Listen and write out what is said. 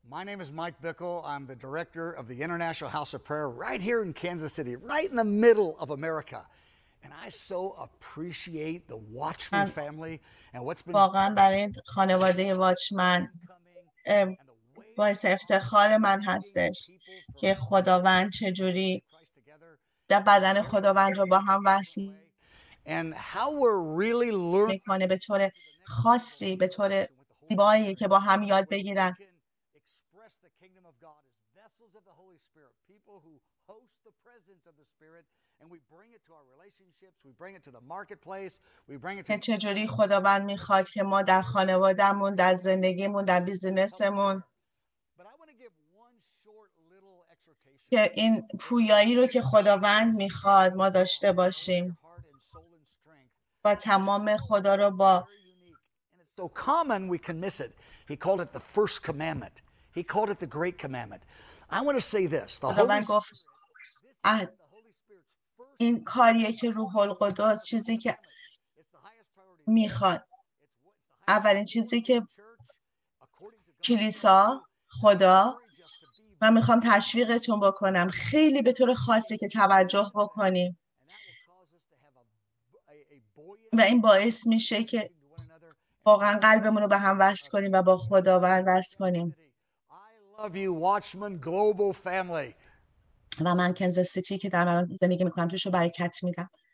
My name is Mike Bickle. I'm the director of the International House of Prayer right here in Kansas City, right in the middle of America. And I so appreciate the Watchman family and what's been واقعا برای خانواده واچمن باعث افتخار من هستش که خداوند چجوری در بدن خداوند رو با هم وصل and how we're really learning میکنه به طور خاصی، به طور زیبایی که با هم یاد بگیرن. express the kingdom of God as vessels of the Holy Spirit, people who host the presence of the Spirit, and we bring it to our relationships, we bring it to the marketplace, we bring it که to چجوری خداوند میخواد که ما در خانوادهمون، در زندگیمون، در بیزینسمون But I want to give one short little exhortation که این پویایی رو که خداوند میخواد ما داشته باشیم heart and soul and strength. و تمام خدا رو با Very unique. And it's so common we can miss it. He called it the first commandment. He called it the great commandment. I want to say this. The Holy خداوند گفت این کاریه که روح القدس چیزی که میخواد، اولین چیزی که کلیسا، خدا، من میخوام تشویقتون بکنم خیلی به طور خاصی که توجه بکنیم و این باعث میشه که واقعا قلبمون رو به هم وصل کنیم و با خداوند وصل کنیم. I love you, Watchman Global Family. و من کنزاس سیتی که در من زندگی میکنم توش رو برکت میدم.